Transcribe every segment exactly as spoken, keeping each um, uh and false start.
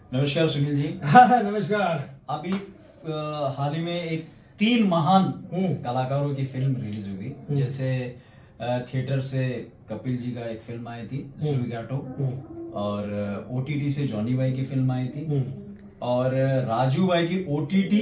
नमस्कार सुनील जी। नमस्कार। अभी आ, हाल ही में एक तीन महान कलाकारों की फिल्म रिलीज हुई, जैसे थिएटर से कपिल जी का एक फिल्म आई थी ज़ुइगाटो, और ओटीटी से जॉनी भाई की फिल्म आई थी, और राजू भाई की ओटीटी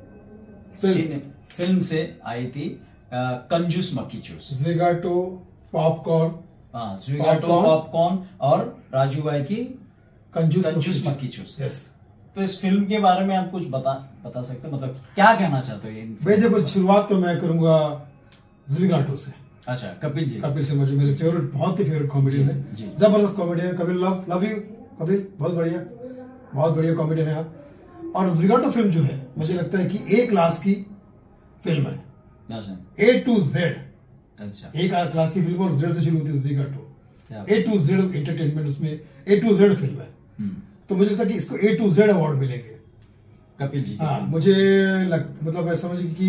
फिल्म से आई थी कंजूस मक्खी चूस। ज़ुइगाटो पॉपकॉर्न, हाँ ज़ुइगाटो पॉपकॉर्न, और राजू भाई की कंजूस कंजूस मक्खी चूस। यस। तो इस फिल्म के बारे में आप कुछ बता बता सकते हैं, मतलब क्या कहना चाहते हो? भाई देखो, शुरुआत तो मैं करूंगा ज़ुइगाटो से। अच्छा, कपिल जी। कपिल शर्मा जी मेरे फेवरेट, बहुत ही फेवरेट कॉमेडियन है, जबरदस्त कॉमेडियन है। Kapil, love love you Kapil, बहुत बढ़िया, बहुत बढ़िया कॉमेडियन है आप। और ज़ुइगाटो फिल्म जो है, मुझे लगता है कि ए क्लास की फिल्म है, ए टू जेड। अच्छा, एक क्लास की फिल्म और जेड से शुरू होती है Zwigato. A to Z entertainment, उसमें ए टू जेड फिल्म है। तो मुझे लगता है कि इसको ए टू जेड अवार्ड मिलेंगे कपिल जी। हाँ, मुझे लग, मतलब मैं समझ कि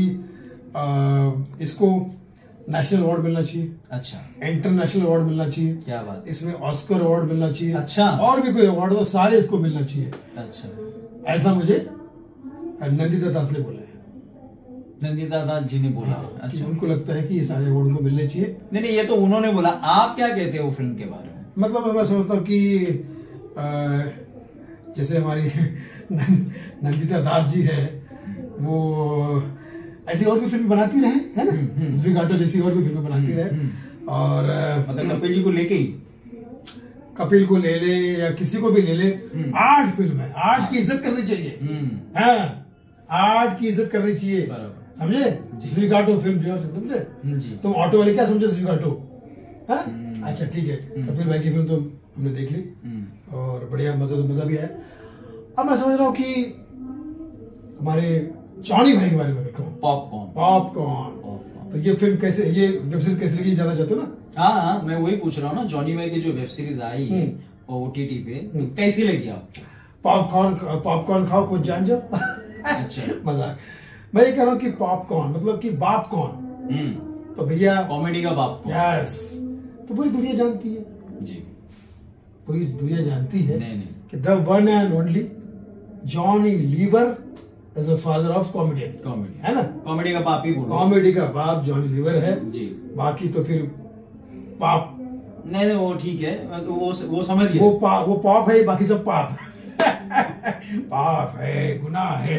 आ, इसको नेशनल अवार्ड मिलना चाहिए। अच्छा, इंटरनेशनल अवार्ड मिलना चाहिए। क्या बात, इसमें ऑस्कर अवार्ड मिलना चाहिए। अच्छा, और भी कोई अवार्ड हो, सारे इसको मिलना चाहिए। अच्छा, ऐसा मुझे नंदिता दास ने बोला है। नंदिता दास जी ने बोला। हाँ, अच्छा, कि उनको लगता है कि ये सारे अवार्ड उनको मिलने चाहिए। नहीं नहीं, ये तो उन्होंने बोला, आप क्या कहते हो फिल्म के बारे में? मतलब मैं समझता हूँ कि आ, जैसे हमारी नंदिता दास जी है, वो ऐसी और भी फिल्म बनाती रहे, है ना, ज़ुइगाटो जैसी और भी फिल्में बनाती रहे। और मतलब कपिल जी को लेके ही, कपिल को ले ले या किसी को भी ले ले, आर्ट फिल्म है, आर्ट की इज्जत करनी चाहिए। हाँ, आर्ट की इज्जत करनी चाहिए, समझे? ज़ुइगाटो फिल्म जो है, समझे? तुम ऑटो वाले क्या समझे ज़ुइगाटो? अच्छा ठीक है, कपिल भाई की फिल्म तो हमने देख ली और बढ़िया, मजा मजा भी आया। अब मैं समझ रहा हूँ कि हमारे जॉनी भाई के बारे में कहूँ, पॉपकॉर्न पॉपकॉर्न तो ये फिल्म कैसे, ये वेब सीरीज कैसे लगी, जाना चाहते हो ना? हाँ हाँ, मैं वही पूछ रहा हूँ ना, जॉनी भाई की जो वेब सीरीज आई है ओटीटी पे, तो कैसी लगी आपको? पॉपकॉर्न, पॉपकॉर्न खाओ, खुद जान जाओ। अच्छा, मजाक। मैं ये कह रहा हूँ कि पॉपकॉर्न मतलब कि बाप कौन, तो भैया कॉमेडी का बाप कौन। यस, तो पूरी दुनिया जानती है जी, पूरी दुनिया जानती है नहीं नहीं कि the one and only Johnny Lever is the father of comedian. Comedy है ना, कॉमेडी का बाप ही बोलो। कॉमेडी का बाप जॉनी लीवर है जी, बाकी तो फिर पाप। नहीं नहीं, वो ठीक है, वो वो समझ गया, वो पाप, वो पाप है, बाकी सब पाप। पाप है, गुनाह है।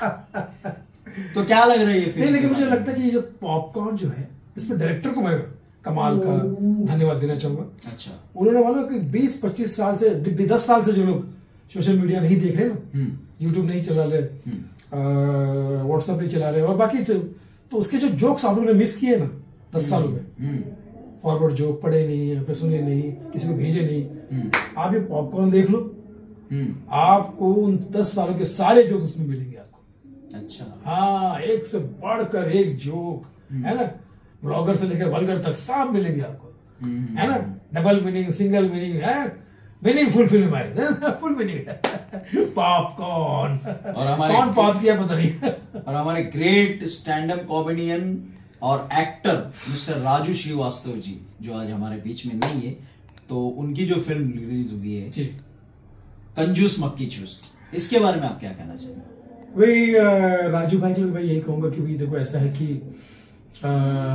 तो क्या लग रहा है ये फिल्म? नहीं, लेकिन मुझे लगता है कि ये जो पॉपकॉर्न जो है, इसमें डायरेक्टर को मैं कमाल का धन्यवाद देना चाहूंगा। अच्छा, उन्होंने मानो कि बीस पच्चीस साल से, दस साल से जो लोग सोशल मीडिया नहीं देख रहे ना, यूट्यूब नहीं चला रहे, व्हाट्सएप नहीं चला रहे, और बाकी तो उसके जो जोक्स आप लोगों ने मिस किए ना दस सालों में, फॉरवर्ड जोक पढ़े नहीं, फिर सुने नहीं, किसी को भेजे नहीं, आप ये पॉपकॉर्न देख लो, आपको उन दस सालों के सारे जोक उसमें मिलेंगे आपको। अच्छा, हाँ, एक से बढ़कर एक जोक, है ना, ब्लॉगर से लेकर वल्गर तक सब मिलेंगे आपको, है ना, डबल मीनिंग, सिंगल मीनिंग है, मीनिंग फुल फिल्म है, फुल मीनिंग। पॉपकॉर्न, और हमारे कौन पॉप किया पता नहीं। और हमारे ग्रेट स्टैंड अप कॉमेडियन और एक्टर मिस्टर राजू श्रीवास्तव जी, जो आज हमारे बीच में नहीं है, तो उनकी जो फिल्म रिलीज हुई है जी, कंजूस मक्खी चूस, इसके बारे में आप क्या कहना चाहिए? वही राजू भाई के लिए मैं यही कहूंगा कि भाई देखो, ऐसा है कि आ,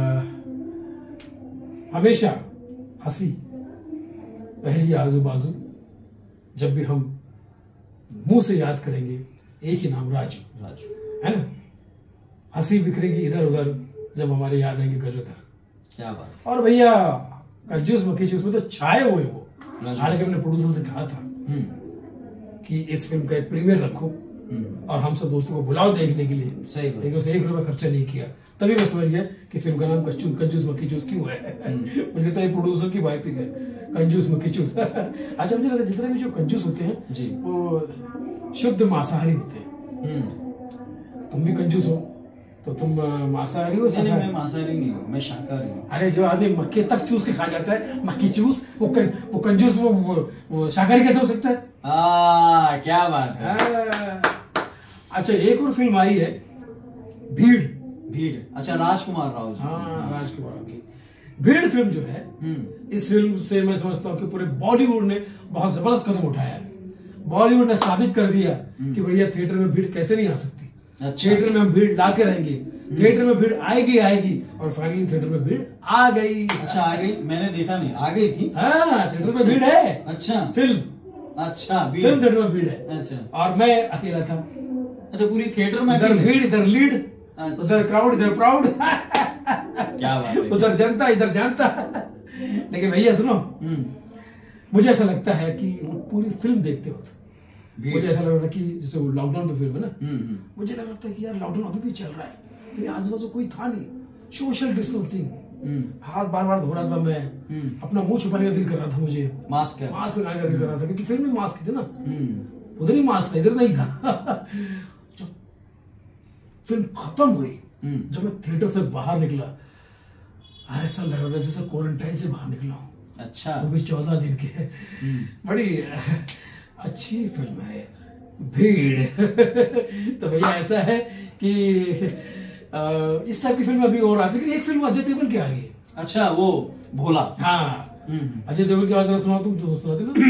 हमेशा हंसी रहेगी आजू बाजू, जब भी हम मुंह से याद करेंगे एक ही नाम, राजू। राजू, है ना, हंसी बिखरेगी इधर उधर जब हमारे याद आएंगे गजोधर। क्या बात। और भैया कंजूस मक्खी चूस में तो छाए हुए वो, हालांकि हमने प्रोड्यूसर से कहा था कि इस फिल्म का एक प्रीमियर रखो और हम सब दोस्तों को बुलाओ देखने के लिए, सही बात, लेकिन उसे एक रुपया खर्चा नहीं किया। तभी मैं समझ गया कि फिल्म का नाम कंजूस मक्खी चूस क्यों है। मुझे तो ये प्रोड्यूसर की वाइपिंग है, कंजूस मक्खी चूस। अच्छा, मुझे लगता है जितने भी जो कंजूस होते हैं जी, वो शुद्ध मांसाहारी होते हैं। तुम भी कंजूस हो, तो तुम मांसाहारी हो? नहीं, मैं मांसाहारी नहीं हूँ, मैं शाकाहारी हूँ। अरे जो आदमी मक्खी तक चूस के खा जाता है, मक्खी चूस, वो कं, वो कंजूस, वो, वो, वो शाकाहारी कैसे हो सकता है? आ, क्या बात है। अच्छा, एक और फिल्म आई है, भीड़। भीड़, अच्छा, राजकुमार राव जी। हाँ, राजकुमार राव की भीड़ फिल्म जो है, इस फिल्म से मैं समझता हूँ कि पूरे बॉलीवुड ने बहुत जबरदस्त कदम उठाया है। बॉलीवुड ने साबित कर दिया कि भैया थिएटर में भीड़ कैसे नहीं आ सकती। अच्छा। थिएटर में हम भीड़ ला के रहेंगे, थिएटर में भीड़ आएगी आएगी और फाइनली थिएटर में भीड़ आ गई। अच्छा, आ गई? मैंने देखा नहीं, आ गई थी। हाँ, थिएटर में भीड़ है। अच्छा, फिल्म अच्छा फिल्म थिएटर में भीड़ है। अच्छा, और मैं अकेला था। अच्छा, पूरी थिएटर में इधर भीड़, इधर लीड, उधर क्राउड, इधर प्राउड। क्या बात है। उधर जनता, इधर जानता। लेकिन भैया सुनो, मुझे ऐसा लगता है कि वो पूरी फिल्म देखते होते, मुझे ऐसा लग रहा था कि जैसे वो लॉकडाउन पे फिल्म है ना, मुझे लग रहा था कि यार लॉकडाउन अभी भी चल रहा है, मेरे आजू बाजू कोई था नहीं, सोशल डिस्टेंसिंग, हाथ बार बार धो रहा था मैं, अपना मुंह छुपाने का दिल कर रहा था मुझे, मास्क मास्क लगाने का दिल कर रहा था, क्योंकि फिल्म में मास्क थे ना, उधर ही मास्क था, इधर नहीं था। जब फिल्म खत्म हुई, जब मैं थिएटर से बाहर निकला, ऐसा लग रहा था जैसे क्वारंटाइन से बाहर निकला हूँ। अच्छा, वो भी चौदह दिन के। बड़ी अच्छी फिल्म है भीड़। तो भैया ऐसा है कि इस टाइप की फिल्म अभी और आती है, लेकिन एक फिल्म अजय देवगन की आ रही है। अच्छा, वो भोला। हाँ, अजय देवगन की आवाज जरा सुनाओ तुम, तो सुनाते ना।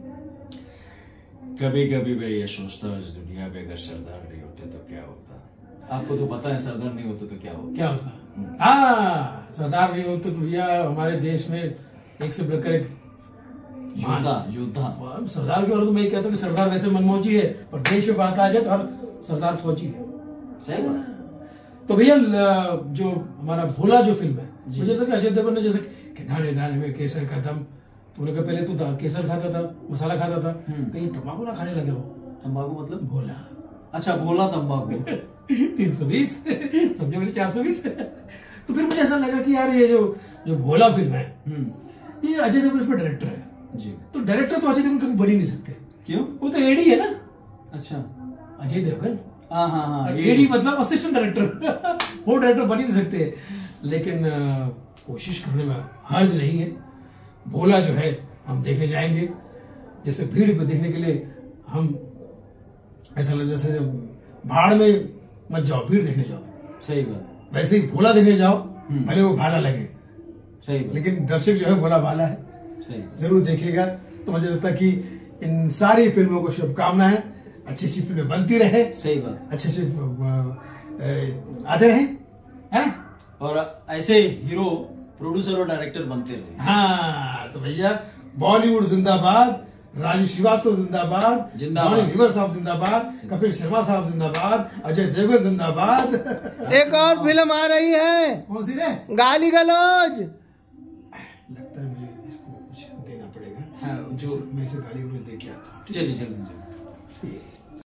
कभी कभी मैं ये सोचता हूँ इस दुनिया में अगर सरदार नहीं होते तो क्या होता। आपको तो पता है सरदार नहीं होते तो क्या होता। क्या होता? हाँ, सरदार नहीं होते तो भैया हमारे देश में एक से बढ़कर एक योद्धा योद्धा। सरदार के बारे में तो मैं कहता हूँ कि सरदार वैसे मनमोजी है, पर देश की बात आ जाए तो हर सरदार फौजी है। सही बात। तो भैया जो हमारा भोला जो फिल्म है, मुझे लगता है अजय देवगन ने जैसे कि दाने दाने में केसर का दम, तुमने कहा पहले तो केसर खाता था, मसाला खाता था, कहीं तंबाकू ना खाने लगे हो। तंबाकू मतलब? भोला। अच्छा, भोला तंबाकू। तीन सौ बीस समझो मेरी चार सौ बीस। तो फिर मुझे ऐसा लगा कि यार ये जो जो भोला फिल्म है, ये अजय देवगन इसमें डायरेक्टर है जी। तो डायरेक्टर तो अजय देवगन कभी बन ही नहीं सकते। क्यों? वो तो एडी है ना। अच्छा, अजय देवगन। हाँ हाँ हाँ, एडी मतलब असिस्टेंट डायरेक्टर। वो डायरेक्टर बन ही नहीं सकते। लेकिन कोशिश करने में हर्ज नहीं है। भोला जो है हम देखने जाएंगे, जैसे भीड़ पे देखने के लिए हम ऐसा लगे जैसे भाड़ में मत जाओ, भीड़ देखने जाओ। सही बात। वैसे ही भोला देखने जाओ, भले वो भाला लगे। सही बात। लेकिन दर्शक जो है भोला भाला है। सही, जरूर देखेगा। तो मुझे लगता है कि इन सारी फिल्मों को शुभकामनाएं, अच्छी अच्छी फिल्में बनती रहे। सही बात। अच्छे अच्छे आते रहे, है ना, और ऐसे हीरो प्रोड्यूसर और डायरेक्टर बनते रहे। हाँ, तो भैया बॉलीवुड जिंदाबाद, राजू श्रीवास्तव जिंदाबाद, जॉनी लीवर साहब जिंदाबाद, कपिल शर्मा साहब जिंदाबाद, अजय देवगन जिंदाबाद। एक और फिल्म आ रही है। कौन सी रे? गाली गलौज। लगता है मुझे इसको कुछ देना पड़ेगा। हाँ, जो मैं इसे गाली गलौज दे के आता हूँ। चलिए चलिए।